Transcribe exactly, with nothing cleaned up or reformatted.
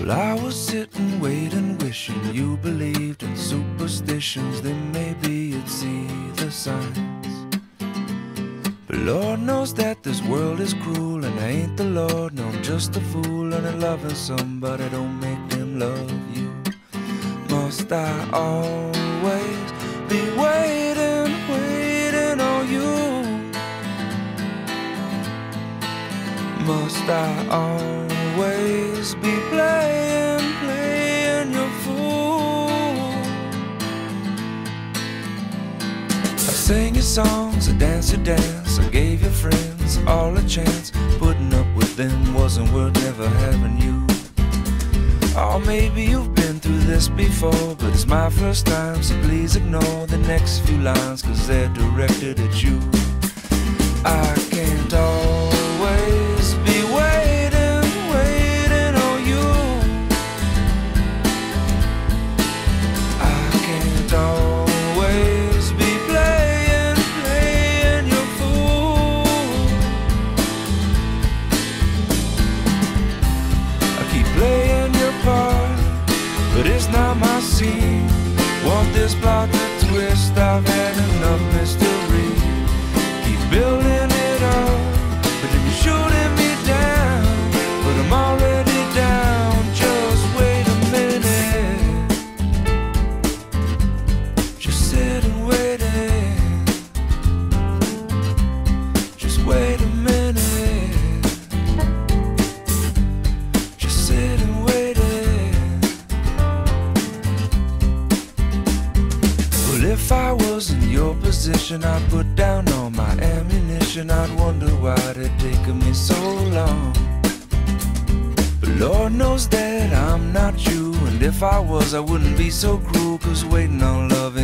Well, I was sitting, waiting, wishing you believed in superstitions. Then maybe you'd see the signs. But Lord knows that this world is cruel, and I ain't the Lord, no, I'm just a fool. And loving somebody don't make them love you. Must I always be waiting, waiting on you? Must I always be playing, playing your fool? I sang your songs, I danced your dance, I gave your friends all a chance. Putting up with them wasn't worth never having you. Or maybe you've been through this before, but it's my first time, so please ignore the next few lines, cause they're directed at you. I can't always be waiting, waiting on you. I can't always be playing, playing your fool. I keep playing your part, but it's not my scene. Want this plot to twist, I've had enough mystery. Keep building it up, but then you're shooting me down. But I'm already down, just wait a minute. Just sit and wait it. Just wait a minute. Just sit and wait it. Well, if I was in your position, I'd put down all my ammunition. I'd wonder why it taken me so long. But Lord knows that I'm not you, and if I was, I wouldn't be so cruel, cause waiting on love